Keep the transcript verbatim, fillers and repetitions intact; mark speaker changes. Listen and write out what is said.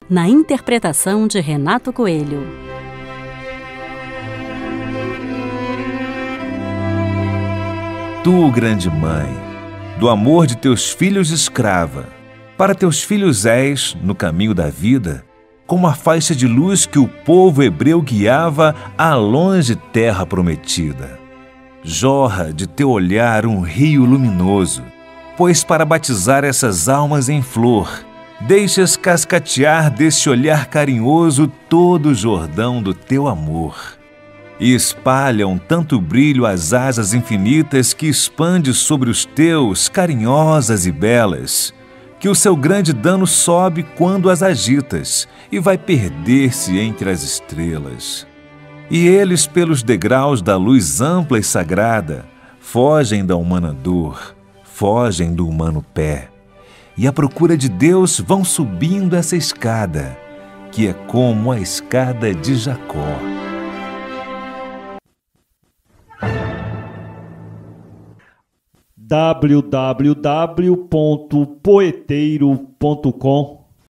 Speaker 1: na interpretação de Renato Coelho.
Speaker 2: Tu, grande mãe, do amor de teus filhos escrava, para teus filhos és, no caminho da vida, como a faixa de luz que o povo hebreu guiava à longe terra prometida. Jorra de teu olhar um rio luminoso, pois para batizar essas almas em flor, deixas cascatear desse olhar carinhoso todo o Jordão do teu amor. E espalham tanto brilho as asas infinitas que expande sobre os teus, carinhosas e belas, que o seu grande dano sobe quando as agitas e vai perder-se entre as estrelas. E eles, pelos degraus da luz ampla e sagrada, fogem da humana dor, fogem do humano pé, e à procura de Deus vão subindo essa escada, que é como a escada de Jacó.
Speaker 3: w w w ponto poeteiro ponto com